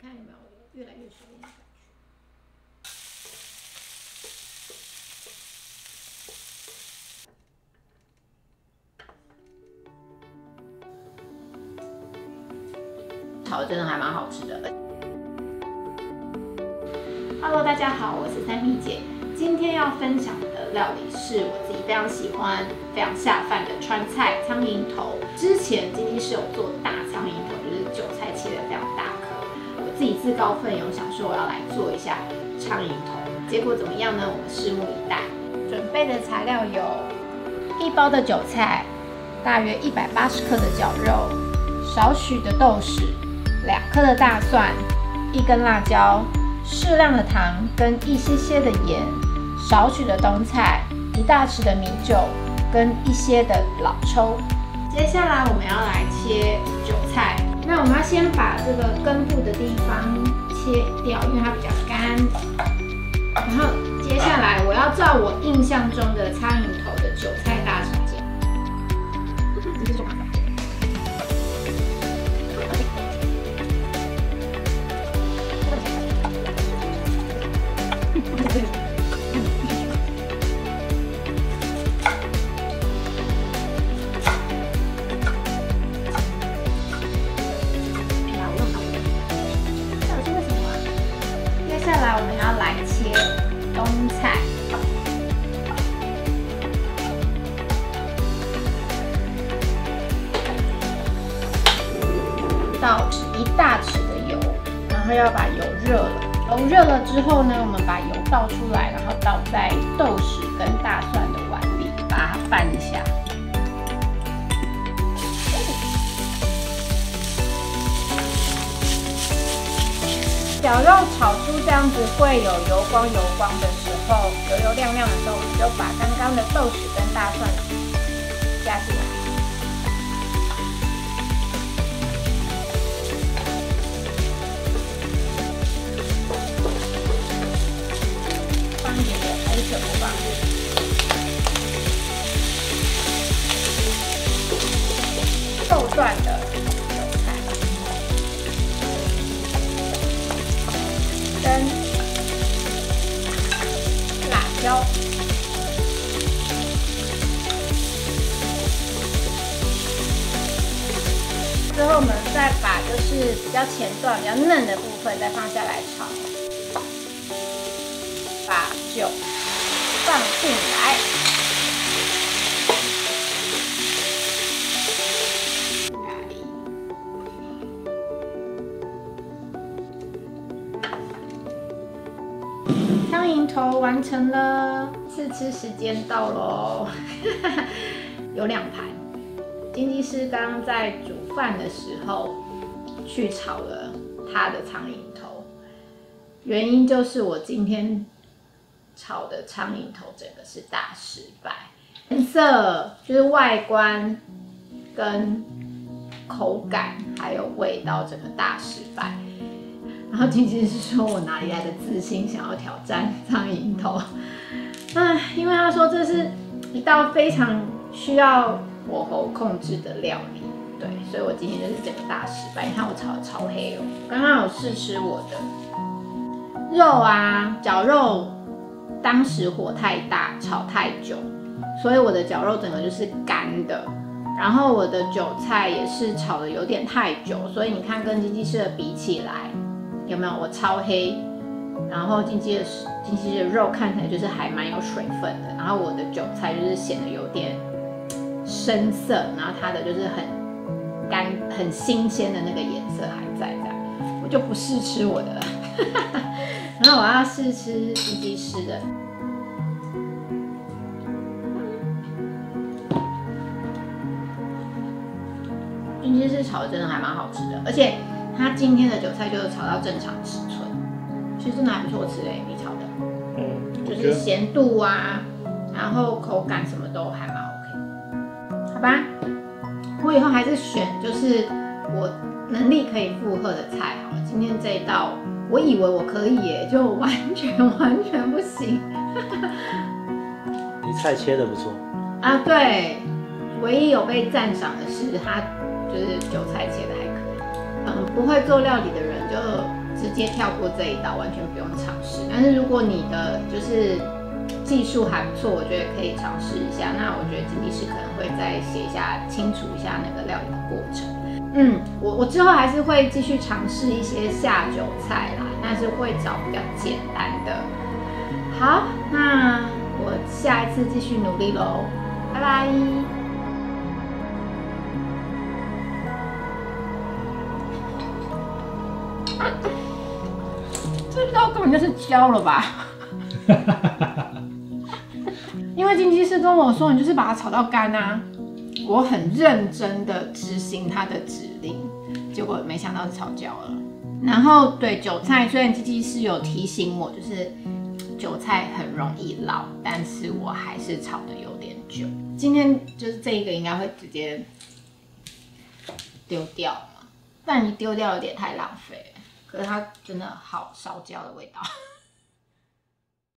看有没有越来越熟练的感觉。炒的真的还蛮好吃的。Hello， 大家好，我是3P姐。今天要分享的料理是我自己非常喜欢、非常下饭的川菜苍蝇头。之前金鸡是有做大苍蝇头，就是韭菜切的非常大颗。我自己自告奋勇，想说我要来做一下苍蝇头。结果怎么样呢？我们拭目以待。准备的材料有1包的韭菜，大约180克的绞肉，少许的豆豉。2颗的大蒜，1根辣椒，适量的糖跟一些些的盐，少许的冬菜，1大匙的米酒跟一些的老抽。接下来我们要来切韭菜，那我们要先把这个根部的地方切掉，因为它比较干。然后接下来我要照我印象中的苍蝇头的韭菜大小剪。接下来我们要来切冬菜，倒1大匙的油，然后要把油热了。油热了之后呢，我们把油倒出来，然后倒在豆豉跟大蒜的碗里，把它拌一下。绞肉炒出这样子会有油光的时候，油亮亮的时候，我们就把刚刚的豆豉跟大蒜加进来。放一点点黑色木棒，豆段的韭菜跟辣椒，之后我们再把就是比较前段、比较嫩的部分再放下来炒。把酒放进来，苍蝇头完成了，试吃时间到喽！有2盘。金鸡师刚刚在煮饭的时候去炒了他的苍蝇头，原因就是我今天炒的苍蝇头整个是大失败，颜色就是外观跟口感还有味道整个大失败。然后金鸡是说我哪里来的自信想要挑战苍蝇头？因为他说这是一道非常需要火候控制的料理，对，所以我今天就是整个大失败。你看我炒的超黑哦，刚刚有试吃我的肉啊，绞肉。当时火太大，炒太久，所以我的绞肉整个就是干的。然后我的韭菜也是炒的有点太久，所以你看跟金鸡师的比起来，有没有我超黑？然后金鸡师的肉看起来就是还蛮有水分的，然后我的韭菜就是显得有点深色，然后它的就是很干、很新鲜的那个颜色还在这样，我就不试吃我的了。然后我要试吃金鸡师的，金鸡师炒的真的还蛮好吃的，而且它今天的韭菜就是炒到正常尺寸，其实真的还不错吃诶，你炒的，就是咸度啊，然后口感什么都还蛮 OK， 好吧？我以后还是选就是我能力可以负荷的菜好了，今天这一道。我以为我可以耶，就完全不行。 你菜切的不错啊，对，唯一有被赞赏的是他就是韭菜切的还可以。不会做料理的人就直接跳过这一道，完全不用尝试。但是如果你的就是技术还不错，我觉得可以尝试一下。那我觉得经济师可能会再写一下，清楚一下那个料理的过程。我之后还是会继续尝试一些下酒菜啦，但是会找比较简单的。好，那我下一次继续努力喽，拜拜。这道根本就是焦了吧？因为经济师跟我说，你就是把它炒到干啊。我很认真的执行他的指令，结果没想到是炒焦了。然后对韭菜，虽然经济师有提醒我，就是韭菜很容易老，但是我还是炒的有点久。今天就是这一个应该会直接丢掉嘛，但你丢掉有点太浪费了。可是它真的好烧焦的味道。